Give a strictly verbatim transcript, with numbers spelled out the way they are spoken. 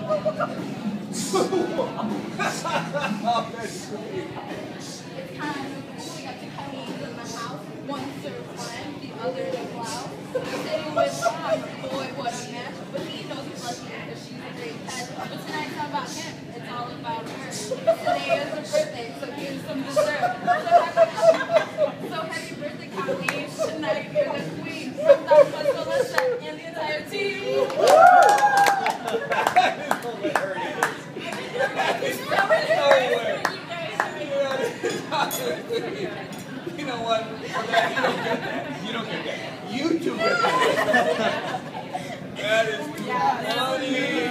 That's great. It's kind of cool. We got two Chinese in the house. One serves French, the other the blouse. Sitting with Bob, boy, what a match. But he knows he's lucky because she's a great catch. But tonight's not about him. It's all about her. Today is her birthday, so here's some dessert. So happy birthday, Colleen. Tonight you're the queen. From Southwest Melissa and the entire team. That is hilarious. You know what? You don't get that. You don't get that. You two get that. That is too funny.